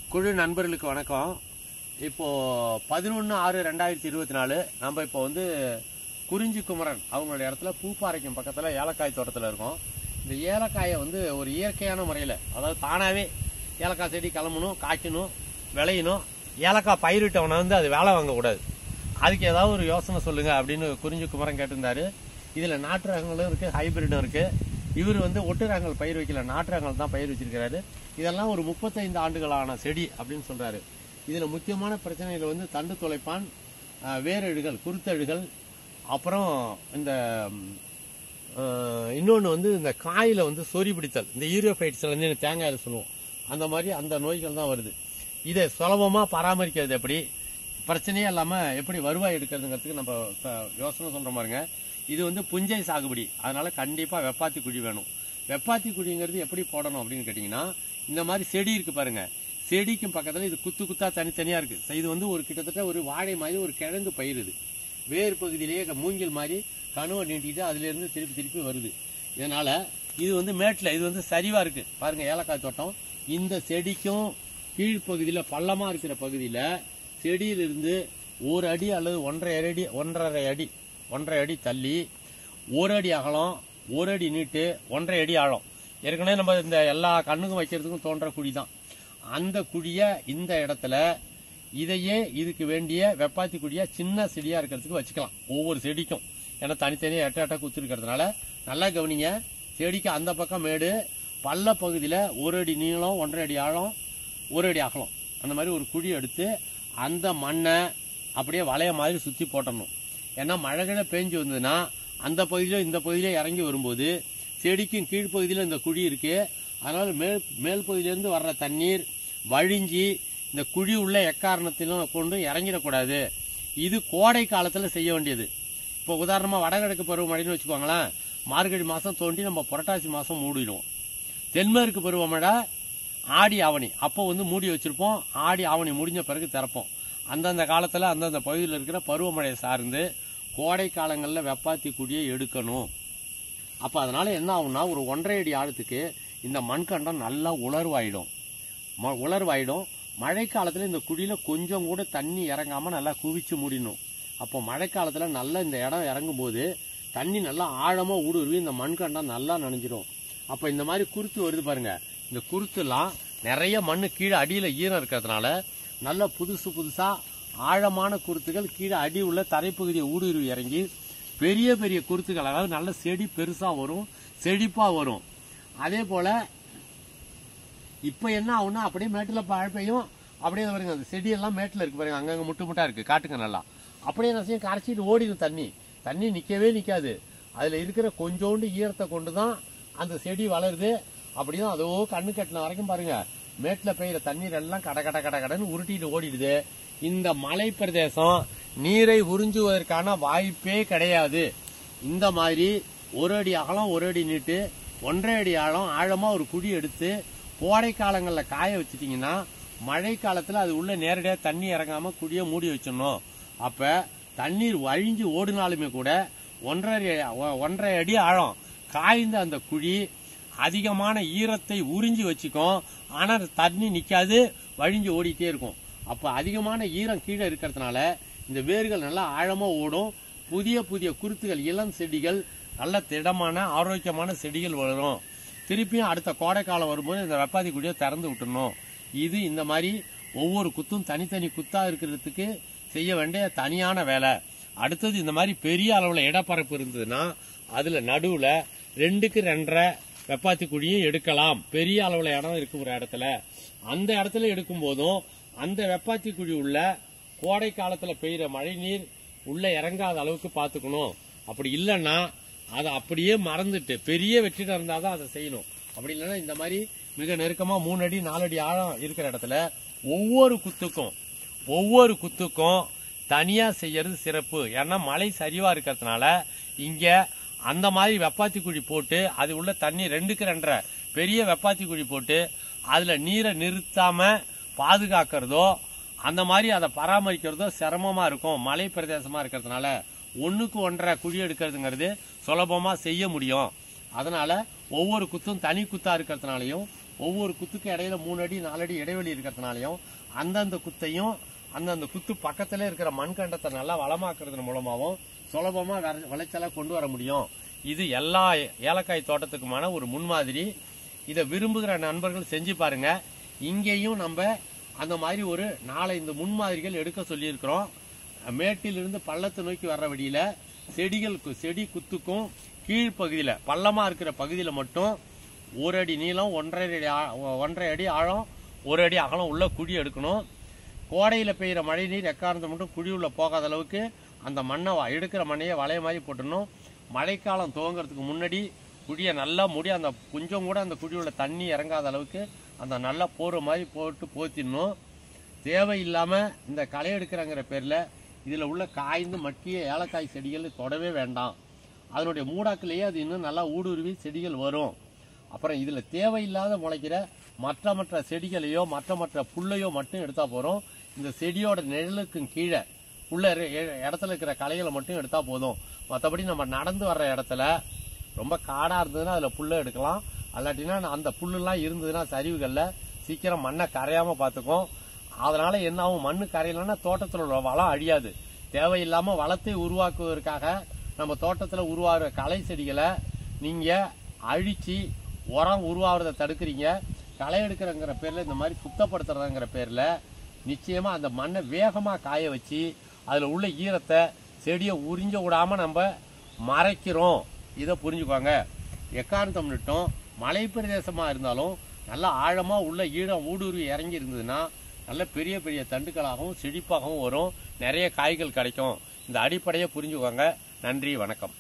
குழு நண்பர்களுக்கு வணக்கம். இப்போ 11/6/2024 நம்ம இப்போ வந்து குறிஞ்சி குமரன் அவங்களுடைய இடத்துல பூப்பாறைக்கும் பக்கத்தில் ஏலக்காய் தோட்டத்தில் இருக்கோம். இந்த ஏலக்காயை வந்து ஒரு இயற்கையான முறையில், அதாவது தானாகவே ஏலக்காய் செடி கிளம்பணும், காய்க்கணும், விளையணும். ஏலக்காய் பயிரிட்டவனை வந்து அது வேலை வாங்கக்கூடாது. அதுக்கு ஏதாவது ஒரு யோசனை சொல்லுங்க அப்படின்னு குறிஞ்சி குமரன் கேட்டிருந்தாரு. இதில் நாட்டு ரகங்களும் இருக்குது, ஹைபிரிடும் இருக்குது. இவர் வந்து ஒட்டு ரகங்கள் பயிர் வைக்கல, நாட்டு ரகங்கள் தான் பயிர் வச்சிருக்கிறாரு. இதெல்லாம் ஒரு 35 ஆண்டுகளான செடி அப்படின்னு சொல்றாரு. இதில் முக்கியமான பிரச்சனைகள் வந்து தண்டு துளைப்பான், வேரழுகள், குருத்தழுகள், அப்புறம் இந்த இன்னொன்று வந்து இந்த காயில் வந்து சொறி பிடித்தல், இந்த ஈரோஃபைட்ஸ்ல இருந்து தேங்காயில் சொல்லுவோம், அந்த மாதிரி அந்த நோய்கள் தான் வருது. இதை சுலபமாக பராமரிக்கிறது எப்படி, பிரச்சனையே இல்லாமல் எப்படி வருவாய் எடுக்கிறதுங்கிறதுக்கு நம்ம யோசனை சொல்கிற மாதிரிங்க. இது வந்து புஞ்சை சாகுபடி, அதனால கண்டிப்பாக வெப்பாத்தி குழி வேணும். வெப்பாத்தி குழிங்கிறது எப்படி போடணும் அப்படின்னு கேட்டிங்கன்னா, இந்த மாதிரி செடி இருக்கு பாருங்க, செடிக்கும் பக்கத்தில் இது குத்து குத்தா தனித்தனியாக இருக்கு. இது வந்து ஒரு கிட்டத்தட்ட ஒரு வாழை மாதிரி ஒரு கிழங்கு பயிர். இது வேறு பகுதியிலேயே மூங்கில் மாதிரி கணுவை நீட்டிட்டு அதுலேருந்து திருப்பி திருப்பி வருது. இதனால இது வந்து மேட்டில், இது வந்து சரிவா இருக்கு பாருங்க. ஏலக்காய் தோட்டம் இந்த செடிக்கும் கீழ்ப்பகுதியில் பள்ளமாக இருக்கிற பகுதியில் செடியிலிருந்து 1 அடி அல்லது 1.5 அடி தள்ளி 1 அடி அகலம், 1 அடி நீட்டு, 1.5 அடி ஆழம். ஏற்கனவே நம்ம இந்த எல்லா கண்ணுக்கும் வைக்கிறதுக்கும் தோன்ற குழி தான். அந்த குழியை இந்த இடத்துல இதையே இதுக்கு வேண்டிய வெப்பாத்தி குழியா சின்ன செடியா இருக்கிறதுக்கு வச்சுக்கலாம் ஒவ்வொரு செடிக்கும். ஏன்னா தனித்தனியாக எட்ட குத்து இருக்கிறதுனால நல்லா கவனிங்க. செடிக்கு அந்த பக்கம் மேடு, பள்ள பகுதியில் 1 அடி நீளம், 1.5 அடி ஆழம், 1 அடி அகலம், அந்த மாதிரி ஒரு குழி எடுத்து அந்த மண்ணை அப்படியே வளைய மாதிரி சுற்றி போட்டணும். ஏன்னா மழை பெஞ்சு வந்ததுன்னா அந்த பகுதியில் இந்த பகுதியில் இறங்கி வரும்போது செடிக்கும் கீழ்ப்பகுதியில் இந்த குழி இருக்கு. அதனால மேல் பகுதியிலேருந்து வர்ற தண்ணீர் வழிஞ்சி இந்த குழி உள்ள எக்காரணத்திலும் கொண்டு இறங்கிடக்கூடாது. இது கோடை காலத்தில் செய்ய வேண்டியது. இப்போ உதாரணமாக வடகிழக்கு பருவமழைன்னு வச்சுக்கோங்களேன், மார்கழி மாதம் தோண்டி நம்ம புரட்டாசி மாதம் மூடிடுவோம். தென்மேற்கு பருவமழை ஆடி ஆவணி அப்போ வந்து மூடி வச்சிருப்போம். ஆடி ஆவணி முடிஞ்ச பிறகு திறப்போம். அந்தந்த காலத்தில் அந்தந்த பகுதியில் இருக்கிற பருவமழையை சார்ந்து கோடை காலங்களில் வெப்பாத்தி குழியை எடுக்கணும். அப்போ அதனால என்ன ஆகும்னா, ஒரு 1.5 அடி ஆழத்துக்கு இந்த மண்கண்டம் நல்லா உலர்வாயிடும். மழை காலத்தில் இந்த குழியில் கொஞ்சம் கூட தண்ணி இறங்காமல் நல்லா குவிச்சு மூடிடணும். அப்போ மழை காலத்தில் நல்லா இந்த இடம் இறங்கும் போது தண்ணி நல்லா ஆழமாக ஊடுருவி இந்த மண்கண்டம் நல்லா நனைஞ்சிடும். அப்போ இந்த மாதிரி குருத்து வருது பாருங்க, இந்த குருத்துலாம் நிறைய மண்ணு கீழே அடியில் ஈரம் இருக்கிறதுனால நல்ல புதுசாக ஆழமான குருத்துகள் கீழே அடி உள்ள தரைப்பகுதியை ஊடுருவி இறங்கி பெரிய பெரிய குருத்துகள், அதாவது நல்ல செடி பெருசாக வரும், செழிப்பாக வரும். அதே போல் இப்போ என்ன ஆகும்னா, அப்படியே மேட்டில் மழை பெய்யும், அப்படியே பாருங்க அந்த செடியெல்லாம் மேட்டில் இருக்கு பாருங்க, அங்கங்கே முட்டா இருக்கு, காட்டுங்க நல்லா. அப்படியே என்ன செய்யும், கரைச்சிட்டு ஓடிடும் தண்ணி நிற்கவே நிற்காது. அதில் இருக்கிற கொஞ்சோண்டு ஈரத்தை கொண்டு தான் அந்த செடி வளருது. அப்படியும் அதோ கண்ணு கட்டின வரைக்கும் பாருங்க, மேட்டில் பெய்கிற தண்ணீர் எல்லாம் கடன்னு உருட்டிட்டு ஓடிடுது. இந்த மலை பிரதேசம் நீரை உறிஞ்சுவதற்கான வாய்ப்பே கிடையாது. இந்த மாதிரி 1 அடி அகலம், 1 அடி நீட்டு, 1.5 அடி ஆழமா ஒரு குழி எடுத்து கோடை காலங்களில் காய வச்சுட்டீங்கன்னா மழை காலத்தில் அது உள்ள நேரடியாக தண்ணி இறங்காம குழியை மூடி வச்சிடணும். அப்ப தண்ணீர் வழிஞ்சு ஓடினாலுமே கூட 1.5 அடி ஆழம் காய்ந்த அந்த குழி அதிகமான ஈரத்தை உறிஞ்சி வச்சுக்கும். ஆனால் தண்ணி நிற்காது, வழிஞ்சு ஓடிட்டே இருக்கும். அப்போ அதிகமான ஈரம் கீழே இருக்கிறதுனால இந்த வேர்கள் நல்லா ஆழமாக ஓடும். புதிய குருத்துகள், இளம் செடிகள், நல்ல திடமான ஆரோக்கியமான செடிகள் வளரும். திருப்பியும் அடுத்த கோடை காலம் வரும்போது இந்த வெப்பாத்தி குழியை திறந்து விட்டுணும். இது இந்த மாதிரி ஒவ்வொரு குத்தும் தனித்தனி குத்தா இருக்கிறதுக்கு செய்ய வேண்டிய தனியான வேலை. அடுத்தது, இந்த மாதிரி பெரிய அளவில் இடப்பரப்பு இருந்ததுன்னா அதில் நடுவில் 2க்கு 2.5 வெப்பாத்தி குழியை எடுக்கலாம். பெரிய அளவில் இடம் இருக்கு ஒரு இடத்துல, அந்த இடத்துல எடுக்கும் போதும் அந்த வெப்பாத்தி குழி உள்ள கோடை காலத்தில் பெய்கிற மழை நீர் உள்ள இறங்காத அளவுக்கு பார்த்துக்கணும். அப்படி இல்லைன்னா அதை அப்படியே மறந்துட்டு பெரிய வெற்றிடம் இருந்தால் தான் அதை செய்யணும். அப்படி இல்லைன்னா இந்த மாதிரி மிக நெருக்கமாக 3 அடி 4 அடி ஆழம் இருக்கிற இடத்துல ஒவ்வொரு குத்துக்கும் தனியாக செய்யறது சிறப்பு. ஏன்னா மழை சரிவா இருக்கிறதுனால இங்கே அந்த மாதிரி வெப்பாத்தி குழி போட்டு அது உள்ள தண்ணி 2க்கு 2.5 பெரிய வெப்பாத்தி குழி போட்டு அதில் நீரை நிறுத்தாம பாதுகாக்கிறதோ அந்த மாதிரி அதை பராமரிக்கிறதோ சிரமமாக இருக்கும். மலை பிரதேசமாக இருக்கிறதுனால 1க்கு 1.5 குழி எடுக்கிறதுங்கிறது சுலபமாக செய்ய முடியும். அதனால ஒவ்வொரு குத்தும் தனி குத்தா இருக்கிறதுனாலையும் ஒவ்வொரு குத்துக்கு இடையில 3 அடி 4 அடி இடைவெளி இருக்கிறதுனாலையும் அந்தந்த குத்தையும் அந்தந்த குத்து பக்கத்துல இருக்கிற மண்கண்டத்தை நல்லா வளமாக்குறது மூலமாகவும் சுலபமா விளைச்சலை கொண்டு வர முடியும். இது எல்லா ஏலக்காய் தோட்டத்துக்குமான ஒரு முன்மாதிரி. இதை விரும்புகிற நண்பர்கள் செஞ்சு பாருங்க. இங்கேயும் நம்ம அந்த மாதிரி ஒரு 4-5 முன்மாதிரிகள் எடுக்க சொல்லியிருக்கிறோம். மேட்டிலிருந்து பள்ளத்தை நோக்கி வர்ற வழியில செடி குத்துக்கும் கீழ்ப்பகுதியில பள்ளமா இருக்கிற பகுதியில மட்டும் 1 அடி நீளம் 1.5 அடி ஆழம் 1 அடி அகலம் உள்ள குழி எடுக்கணும். கோடையில பெய்கிற மழை நீர் எக்காரணத்தை மட்டும் குழி உள்ள போகாத அளவுக்கு அந்த மண்ணை எடுக்கிற மண்ணையை வளைய மாதிரி போட்டுடணும். மழைக்காலம் துவங்கிறதுக்கு முன்னாடி குழியை நல்லா மூடி அந்த கொஞ்சம் கூட அந்த குழி உள்ள தண்ணி இறங்காத அளவுக்கு அந்த நல்லா போற மாதிரி போட்டு போத்திடணும். தேவையில்லாம இந்த களை எடுக்கிறங்கிற பேர்ல இதுல உள்ள காய்ந்து மக்கிய ஏலக்காய் செடிகள் தொடவே வேண்டாம். அதனுடைய மூடாக்கிலேயே அது இன்னும் நல்லா ஊடுருவி செடிகள் வரும். அப்புறம் இதுல தேவையில்லாத முளைக்கிற மற்ற செடிகளையோ மற்ற புல்லையோ மட்டும் எடுத்தா போறோம். இந்த செடியோட நிழலுக்கு கீழே உள்ள இடத்துல இருக்கிற களைகளை மட்டும் எடுத்தா போதும். மற்றபடி நம்ம நடந்து வர்ற இடத்துல ரொம்ப காடா இருந்ததுன்னா அதுல புல்லை எடுக்கலாம். அல்லாட்டினா அந்த புல்லுலாம் இருந்ததுன்னா சரிவுகள்ல சீக்கிரம் மண்ணை கரையாம பார்த்துக்கும். அதனால என்ன ஆகும், மண்ணு கரையலன்னா தோட்டத்தில் உள்ள வளம் அழியாது. தேவையில்லாம வளத்தை உருவாக்குவதற்காக நம்ம தோட்டத்தில் உருவாகிற களை செடிகளை நீங்க அழிச்சு உரம் உருவாகிறத தடுக்கிறீங்க. களை எடுக்கிறங்கிற பேர்ல இந்த மாதிரி சுத்தப்படுத்துறதுங்கிற பேர்ல நிச்சயமா அந்த மண்ணை வேகமா காய வச்சு அதுல உள்ள ஈரத்தை செடியை உறிஞ்ச விடாம நம்ம மறைக்கிறோம். இதை புரிஞ்சுக்கோங்க. எக்காரணம் மட்டும் மலை பிரதேசமா இருந்தாலும் நல்லா ஆழமா உள்ள ஈரம் ஊடுருவி இறங்கி இருந்ததுன்னா நல்ல பெரிய பெரிய தண்டுகளாகவும் செழிப்பாகவும் வரும். நிறைய காய்கள் கிடைக்கும். இந்த அடிப்படையை புரிஞ்சுக்கோங்க. நன்றி, வணக்கம்.